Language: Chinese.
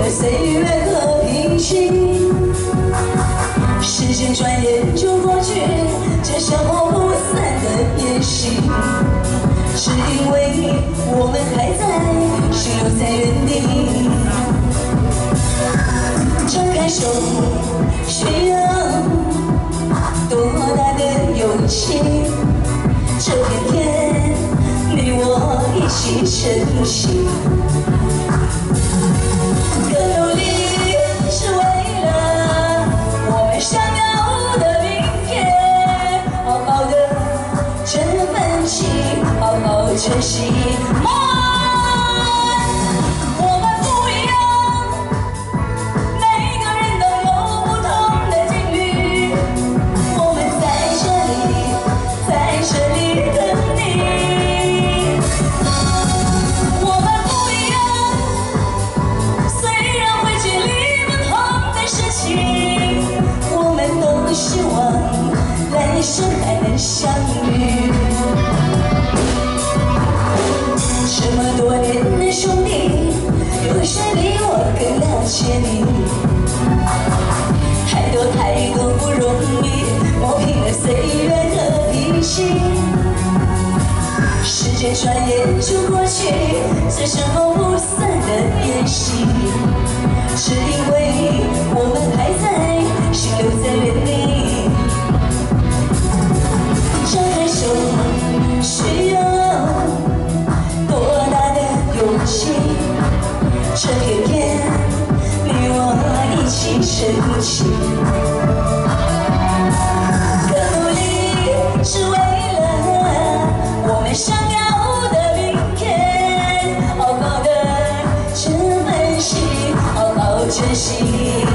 的岁月和平静。时间转眼就过去，这消磨不散的宴席，是因为我们还在，心留在原地。张开手，需要多大的勇气？这片天，你我一起珍惜。更努力是为了我们想要的明天，好好的这份情，好好珍惜。希望来生还能相遇。这么多年的兄弟，有谁比我更了解你？太多不容易，磨平了岁月的脾气。时间转眼就过去，这消磨不散的宴席，是因为我们还在，心留在原地。张开手，需要多大的勇气？这片天，你我一起珍惜。更努力是为了我们想要的明天，好好的这份心，好好珍惜。